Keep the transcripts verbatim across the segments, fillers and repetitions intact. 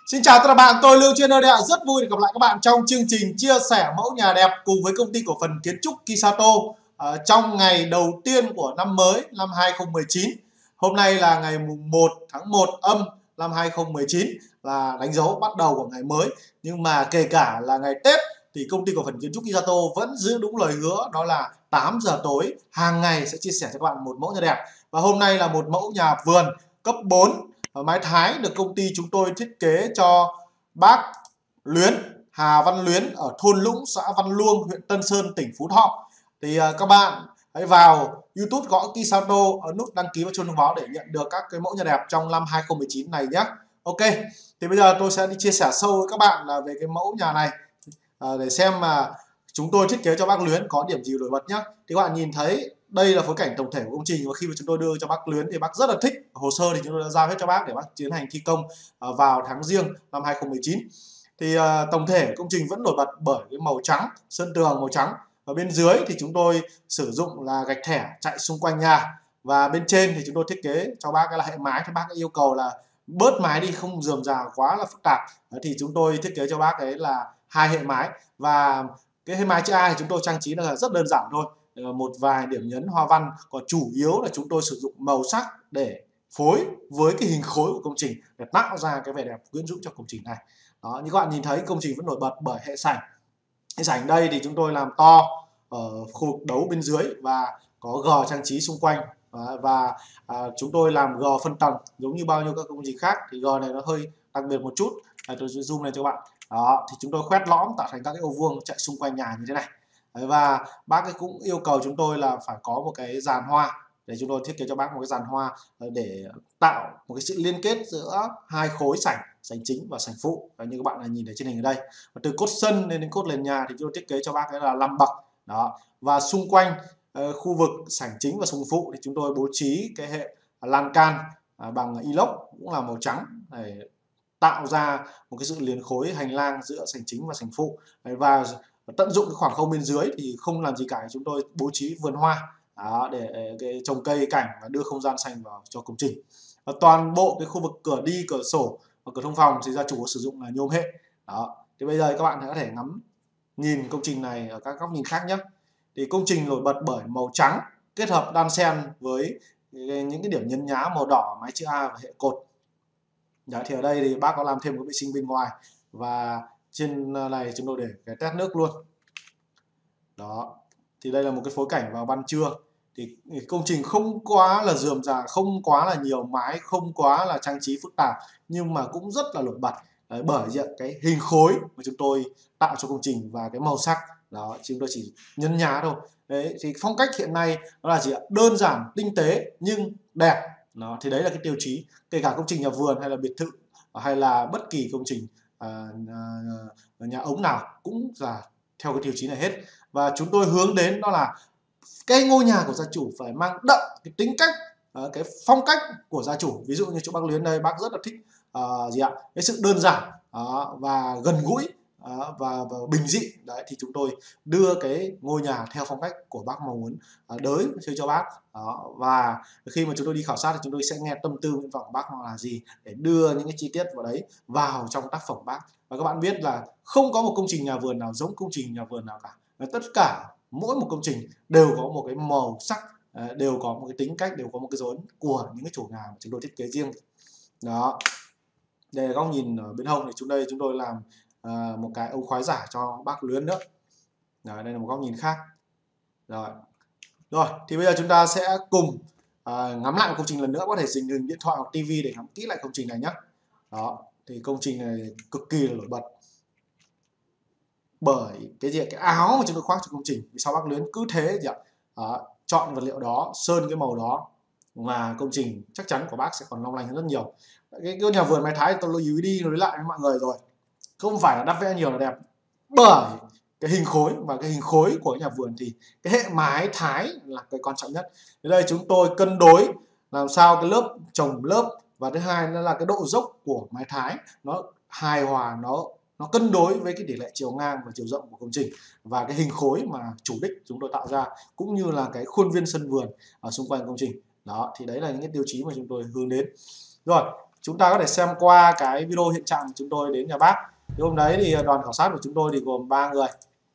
Xin chào tất cả các bạn, tôi Lương Chuyên Nơi, rất vui được gặp lại các bạn trong chương trình chia sẻ mẫu nhà đẹp cùng với công ty cổ phần kiến trúc Kisato uh, trong ngày đầu tiên của năm mới năm hai không một chín. Hôm nay là ngày mùng một tháng một âm năm hai không một chín, là đánh dấu bắt đầu của ngày mới. Nhưng mà kể cả là ngày Tết thì công ty cổ phần kiến trúc Kisato vẫn giữ đúng lời hứa, đó là tám giờ tối hàng ngày sẽ chia sẻ cho các bạn một mẫu nhà đẹp. Và hôm nay là một mẫu nhà vườn cấp bốn mái Thái được công ty chúng tôi thiết kế cho bác Luyến, Hà Văn Luyến ở thôn Lũng, xã Văn Luông, huyện Tân Sơn, tỉnh Phú Thọ. Thì uh, các bạn hãy vào YouTube gõ Kisato, ấn nút đăng ký và chuông thông báo để nhận được các cái mẫu nhà đẹp trong năm hai không một chín này nhé. Ok, thì bây giờ tôi sẽ đi chia sẻ sâu với các bạn là về cái mẫu nhà này uh, để xem mà chúng tôi thiết kế cho bác Luyến có điểm gì nổi bật nhé. Thì các bạn nhìn thấy đây là phối cảnh tổng thể của công trình, và khi mà chúng tôi đưa cho bác Luyến thì bác rất là thích. Hồ sơ thì chúng tôi đã giao hết cho bác để bác tiến hành thi công vào tháng Giêng năm hai không một chín. Thì uh, tổng thể công trình vẫn nổi bật bởi cái màu trắng, sơn tường màu trắng, và bên dưới thì chúng tôi sử dụng là gạch thẻ chạy xung quanh nhà, và bên trên thì chúng tôi thiết kế cho bác cái là hệ mái. Thì bác yêu cầu là bớt mái đi, không rườm rà quá là phức tạp, thì chúng tôi thiết kế cho bác ấy là hai hệ mái. Và cái hệ mái chữ A thì chúng tôi trang trí là rất đơn giản thôi, một vài điểm nhấn hoa văn, còn chủ yếu là chúng tôi sử dụng màu sắc để phối với cái hình khối của công trình để tạo ra cái vẻ đẹp quyến rũ cho công trình này. Đó, như các bạn nhìn thấy công trình vẫn nổi bật bởi hệ sảnh. Hệ sảnh đây thì chúng tôi làm to ở khu vực đấu bên dưới và có gờ trang trí xung quanh, và, và à, chúng tôi làm gờ phân tầng giống như bao nhiêu các công trình khác. Thì gờ này nó hơi đặc biệt một chút, à, tôi sẽ zoom lên cho các bạn. Đó, thì chúng tôi khoét lõm tạo thành các cái ô vuông chạy xung quanh nhà như thế này. Và bác ấy cũng yêu cầu chúng tôi là phải có một cái dàn hoa, để chúng tôi thiết kế cho bác một cái dàn hoa để tạo một cái sự liên kết giữa hai khối sảnh, sảnh chính và sảnh phụ. Và như các bạn nhìn thấy trên hình ở đây, và từ cốt sân lên đến cốt nền nhà thì chúng tôi thiết kế cho bác ấy là năm bậc. Đó, và xung quanh uh, khu vực sảnh chính và sảnh phụ thì chúng tôi bố trí cái hệ lan can uh, bằng inox cũng là màu trắng để tạo ra một cái sự liền khối hành lang giữa sảnh chính và sảnh phụ. Và tận dụng cái khoảng không bên dưới thì không làm gì cả, chúng tôi bố trí vườn hoa. Đó, để cái trồng cây cảnh và đưa không gian xanh vào cho công trình. Và toàn bộ cái khu vực cửa đi, cửa sổ và cửa thông phòng thì gia chủ có sử dụng là nhôm hệ. Đó, thì bây giờ các bạn có thể ngắm nhìn công trình này ở các góc nhìn khác nhé. Thì công trình nổi bật bởi màu trắng kết hợp đan xen với những cái điểm nhấn nhá màu đỏ, mái chữ A và hệ cột. Đó, thì ở đây thì bác có làm thêm một vệ sinh bên ngoài, và trên này chúng tôi để cái tét nước luôn. Đó, thì đây là một cái phối cảnh vào ban trưa. Thì công trình không quá là rườm rà, không quá là nhiều mái, không quá là trang trí phức tạp, nhưng mà cũng rất là nổi bật. Đấy, bởi diện cái hình khối mà chúng tôi tạo cho công trình và cái màu sắc. Đó, chúng tôi chỉ nhấn nhá thôi. Đấy, thì phong cách hiện nay nó là chỉ đơn giản, tinh tế nhưng đẹp. Đó, thì đấy là cái tiêu chí, kể cả công trình nhà vườn hay là biệt thự hay là bất kỳ công trình à, à, nhà ống nào cũng là theo cái tiêu chí này hết. Và chúng tôi hướng đến đó là cái ngôi nhà của gia chủ phải mang đậm cái tính cách, uh, cái phong cách của gia chủ. Ví dụ như chỗ bác Luyến đây, bác rất là thích uh, gì ạ, cái sự đơn giản uh, và gần gũi uh, và, và bình dị. Đấy, thì chúng tôi đưa cái ngôi nhà theo phong cách của bác mong muốn uh, đới chơi cho bác. Đó, và khi mà chúng tôi đi khảo sát thì chúng tôi sẽ nghe tâm tư nguyện vọng của bác là gì để đưa những cái chi tiết vào đấy vào trong tác phẩm bác. Và các bạn biết là không có một công trình nhà vườn nào giống công trình nhà vườn nào cả. Và tất cả mỗi một công trình đều có một cái màu sắc, đều có một cái tính cách, đều có một cái dấu ấn của những cái chủ nhà mà chúng tôi thiết kế riêng. Đó, đây là góc nhìn ở bên hông. Thì chúng đây chúng tôi làm uh, một cái ống khói giả cho bác Luyến nữa. Đó, đây là một góc nhìn khác. Rồi, rồi thì bây giờ chúng ta sẽ cùng uh, ngắm lại một công trình lần nữa. Có thể dùng điện thoại hoặc tivi để ngắm kỹ lại công trình này nhé. Đó, thì công trình này cực kỳ là nổi bật bởi cái gì, cái áo mà chúng tôi khoác cho công trình. Vì sao bác Luyến cứ thế gì ạ, đó, chọn vật liệu đó, sơn cái màu đó, và công trình chắc chắn của bác sẽ còn long lanh hơn rất nhiều. Cái, cái nhà vườn mái Thái tôi lưu ý đi nói lại với mọi người rồi, không phải là đắp vẽ nhiều là đẹp, bởi cái hình khối, và cái hình khối của nhà vườn thì cái hệ mái Thái là cái quan trọng nhất. Ở đây chúng tôi cân đối làm sao cái lớp chồng lớp, và thứ hai nữa là cái độ dốc của mái Thái nó hài hòa, nó nó cân đối với cái tỷ lệ chiều ngang và chiều rộng của công trình, và cái hình khối mà chủ đích chúng tôi tạo ra, cũng như là cái khuôn viên sân vườn ở xung quanh công trình. Đó, thì đấy là những cái tiêu chí mà chúng tôi hướng đến. Rồi, chúng ta có thể xem qua cái video hiện trạng của chúng tôi đến nhà bác. Thì hôm đấy thì đoàn khảo sát của chúng tôi thì gồm ba người: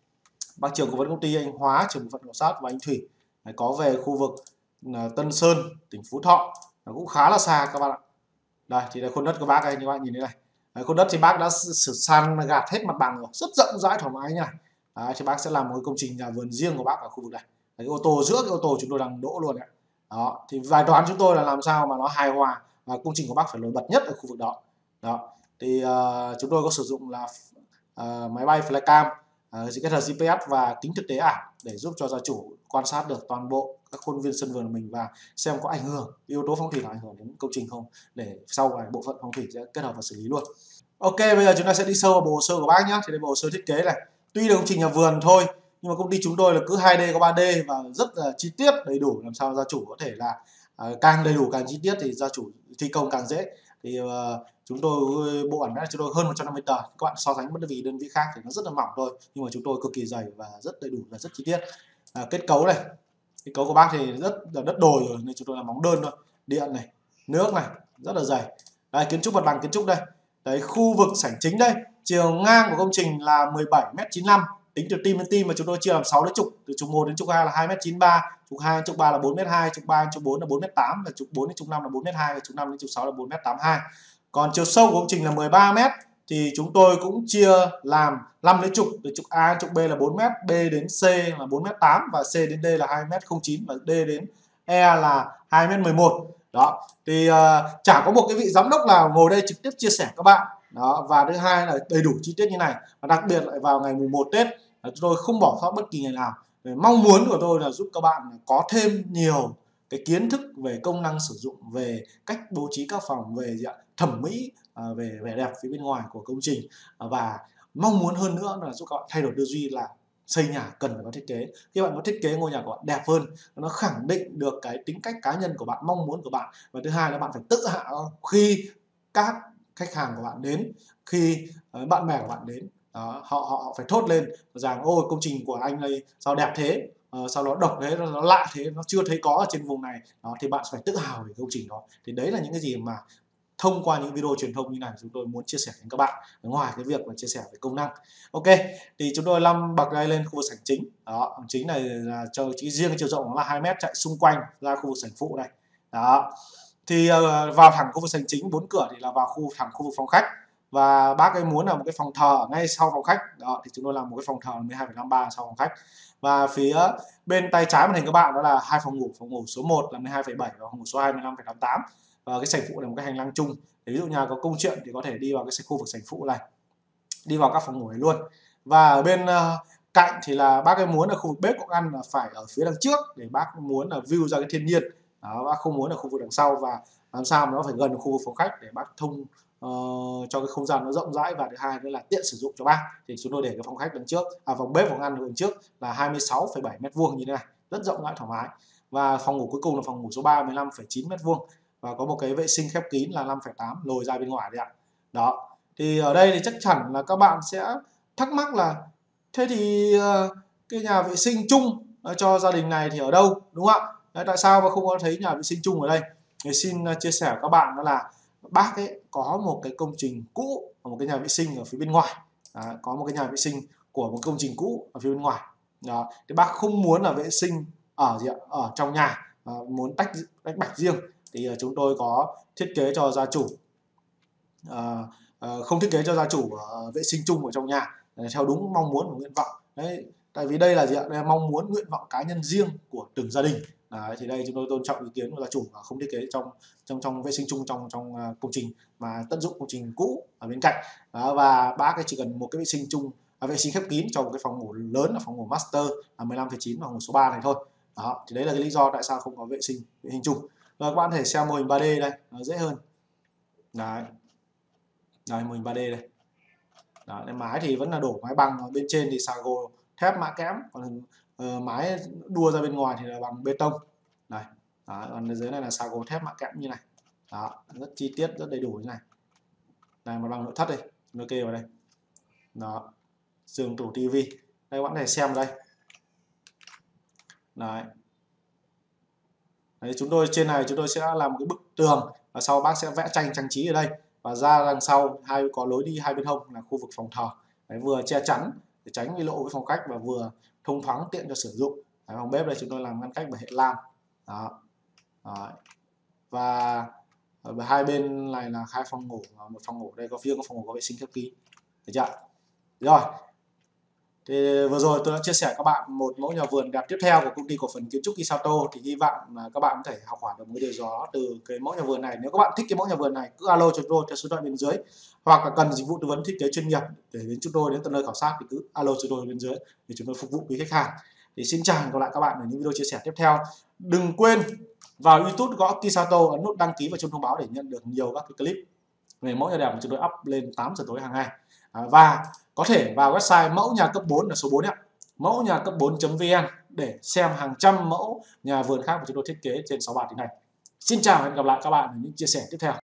bác trưởng cố vấn công ty anh Hóa, trưởng bộ phận khảo sát, và anh Thủy. Đấy, có về khu vực Tân Sơn, tỉnh Phú Thọ, nó cũng khá là xa các bạn ạ. Đây thì đây khuôn đất của bác đây, như các bạn nhìn thấy này. Đấy, khuôn đất thì bác đã sử san gạt hết mặt bằng rồi, rất rộng rãi thoải mái như này. Đấy, thì bác sẽ làm một cái công trình nhà vườn riêng của bác ở khu vực này. Đấy, cái ô tô giữa cái ô tô chúng tôi đang đỗ luôn đấy. Đó thì bài toán chúng tôi là làm sao mà nó hài hòa và công trình của bác phải nổi bật nhất ở khu vực đó. Đó thì uh, chúng tôi có sử dụng là uh, máy bay flycam, uh, kết hợp giê pê ét và kính thực tế ảo để giúp cho gia chủ quan sát được toàn bộ các khuôn viên sân vườn của mình và xem có ảnh hưởng, yếu tố phong thủy nào ảnh hưởng đến công trình không, để sau này bộ phận phong thủy sẽ kết hợp và xử lý luôn. Ok, bây giờ chúng ta sẽ đi sâu vào bộ hồ sơ của bác nhé. Thì đây bộ hồ sơ thiết kế này, tuy là công trình nhà vườn thôi nhưng mà công ty chúng tôi là cứ hai D có ba D và rất là chi tiết đầy đủ, làm sao gia chủ có thể là uh, càng đầy đủ càng chi tiết thì gia chủ thi công càng dễ. Thì uh, chúng tôi bộ ảnh này chúng tôi hơn một trăm năm mươi tờ, các bạn so sánh bất kỳ đơn vị khác thì nó rất là mỏng thôi, nhưng mà chúng tôi cực kỳ dày và rất đầy đủ và rất chi tiết. Uh, kết cấu này, kết cấu của bác thì rất là đất đồi rồi nên chúng tôi làm móng đơn thôi, điện này, nước này rất là dày. Đây, kiến trúc mặt bằng kiến trúc đây. Đấy, khu vực sảnh chính đây, chiều ngang của công trình là mười bảy mét chín mươi lăm, tính từ tim đến tim mà chúng tôi chia làm sáu đến trục, từ trục một đến trục hai là hai mét chín mươi ba, trục hai đến trục ba là bốn mét hai, trục ba đến trục bốn là bốn mét tám, và trục bốn đến trục năm là bốn mét hai, và trục năm đến trục sáu là bốn mét tám mươi hai. Còn chiều sâu của công trình là mười ba mét thì chúng tôi cũng chia làm năm đến trục, từ trục A đến trục B là bốn mét, B đến C là bốn mét tám, và C đến D là hai mét không chín, và D đến E là hai mét mười một. Đó thì uh, chả có một cái vị giám đốc nào ngồi đây trực tiếp chia sẻ các bạn. Đó, và thứ hai là đầy đủ chi tiết như này, và đặc biệt lại vào ngày mùng một Tết chúng tôi không bỏ sót bất kỳ ngày nào. Để mong muốn của tôi là giúp các bạn có thêm nhiều cái kiến thức về công năng sử dụng, về cách bố trí các phòng, về thẩm mỹ, về vẻ đẹp phía bên ngoài của công trình, và mong muốn hơn nữa là giúp các bạn thay đổi tư duy là xây nhà cần phải có thiết kế. Khi bạn có thiết kế ngôi nhà của bạn đẹp hơn, nó khẳng định được cái tính cách cá nhân của bạn, mong muốn của bạn. Và thứ hai là bạn phải tự hào khi các khách hàng của bạn đến, khi uh, bạn bè của bạn đến, đó, họ họ phải thốt lên rằng ôi công trình của anh đây sao đẹp thế, uh, sao nó độc thế, nó, nó lạ thế, nó chưa thấy có ở trên vùng này. Đó, thì bạn phải tự hào về công trình đó. Thì đấy là những cái gì mà thông qua những video truyền thông như này chúng tôi muốn chia sẻ với các bạn, ngoài cái việc là chia sẻ về công năng. Ok, thì chúng tôi năm bậc đây lên khu vực sảnh chính. Đó, chính này là cho chỉ riêng cái chiều rộng nó là hai mét, chạy xung quanh ra khu vực sảnh phụ này. Đó thì uh, vào thẳng khu vực sảnh chính, bốn cửa thì là vào khu thẳng khu vực phòng khách, và bác ấy muốn là một cái phòng thờ ngay sau phòng khách. Đó thì chúng tôi làm một cái phòng thờ mười hai phẩy năm ba sau phòng khách, và phía bên tay trái màn hình các bạn đó là hai phòng ngủ, phòng ngủ số một là mười hai phẩy bảy và phòng ngủ số hai mười lăm phẩy tám mươi tám, và cái sảnh phụ là một cái hành lang chung. Ví dụ nhà có công chuyện thì có thể đi vào cái khu vực sảnh phụ này, đi vào các phòng ngủ này luôn. Và ở bên uh, cạnh thì là bác ấy muốn là khu vực bếp cũng ăn là phải ở phía đằng trước, để bác muốn là view ra cái thiên nhiên. Đó, bác không muốn là khu vực đằng sau, và làm sao mà nó phải gần khu vực phòng khách để bác thông uh, cho cái không gian nó rộng rãi, và thứ hai nữa là tiện sử dụng cho bác. Thì chúng tôi để cái phòng khách đằng trước, à phòng bếp phòng ăn đằng trước là hai mươi sáu phẩy bảy mét vuông như thế này, rất rộng rãi thoải mái. Và phòng ngủ cuối cùng là phòng ngủ số ba mười lăm phẩy chín mét vuông, và có một cái vệ sinh khép kín là năm phẩy tám lồi ra bên ngoài đấy ạ. Đó thì ở đây thì chắc chắn là các bạn sẽ thắc mắc là thế thì uh, cái nhà vệ sinh chung uh, cho gia đình này thì ở đâu, đúng không ạ? Đấy, tại sao mà không có thấy nhà vệ sinh chung ở đây? Thì xin uh, chia sẻ với các bạn đó là bác ấy có một cái công trình cũ, một cái nhà vệ sinh ở phía bên ngoài. Đó, có một cái nhà vệ sinh của một công trình cũ ở phía bên ngoài. Đó, thì bác không muốn là vệ sinh ở gì ạ? Ở trong nhà, uh, muốn tách tách bạch riêng. Thì uh, chúng tôi có thiết kế cho gia chủ, uh, uh, không thiết kế cho gia chủ uh, vệ sinh chung ở trong nhà theo đúng mong muốn và nguyện vọng. Đấy, tại vì đây là gì ạ? Đây là mong muốn nguyện vọng cá nhân riêng của từng gia đình. Đấy, thì đây chúng tôi tôn trọng ý kiến của gia chủ và không thiết kế trong trong trong vệ sinh chung trong trong uh, công trình, mà tận dụng công trình cũ ở bên cạnh. Đó, và bác ấy chỉ cần một cái vệ sinh chung, à, vệ sinh khép kín cho một cái phòng ngủ lớn là phòng ngủ master là mười lăm phẩy chín và phòng ngủ số ba này thôi. Đó, thì đấy là cái lý do tại sao không có vệ sinh vệ sinh chung. Rồi các bạn có thể xem mô hình ba D đây, nó dễ hơn. Đấy, đây mô hình ba D đây. Đó, mái thì vẫn là đổ mái bằng, bên trên thì xà gồ thép mạ kẽm, còn uh, mái đua ra bên ngoài thì là bằng bê tông này. Đó, còn dưới này là xà gồ thép mạ kẽm như này. Đó, rất chi tiết, rất đầy đủ như này. Này, mặt bằng nội thất đây, nó kê vào đây. Đó, giường tủ tivi đây, các bạn có thể xem đây. Đấy, Đấy, chúng tôi trên này chúng tôi sẽ làm một cái bức tường và sau bác sẽ vẽ tranh trang trí ở đây, và ra đằng sau hai có lối đi hai bên hông là khu vực phòng thờ. Đấy, vừa che chắn để tránh cái lộ với phòng khách và vừa thông thoáng tiện cho sử dụng. Đấy, phòng bếp đây chúng tôi làm ngăn cách bằng hệ lam. Đó. Đó. Và ở hai bên này là hai phòng ngủ, một phòng ngủ đây có phía có phòng ngủ có vệ sinh khép kín. Được chưa? Rồi. Thì vừa rồi tôi đã chia sẻ các bạn một mẫu nhà vườn đẹp tiếp theo của công ty cổ phần kiến trúc Kisato, thì hy vọng là các bạn có thể học hỏi được một điều gì đó từ cái mẫu nhà vườn này. Nếu các bạn thích cái mẫu nhà vườn này cứ alo cho tôi theo số điện thoại bên dưới, hoặc là cần dịch vụ tư vấn thiết kế chuyên nghiệp để đến chúng tôi đến tận nơi khảo sát thì cứ alo cho tôi bên dưới để chúng tôi phục vụ quý khách hàng. Thì xin chào và hẹn gặp lại các bạn ở những video chia sẻ tiếp theo. Đừng quên vào YouTube gõ Kisato, ấn nút đăng ký và chuông thông báo để nhận được nhiều các cái clip về mẫu nhà đẹp mà chúng tôi up lên tám giờ tối hàng ngày. À, và có thể vào website mẫu nhà cấp bốn là số bốn ạ, mẫu nhà cấp bốn chấm vn để xem hàng trăm mẫu nhà vườn khác mà chúng tôi thiết kế trên sáu bản tin này. Xin chào và hẹn gặp lại các bạn ở những chia sẻ tiếp theo.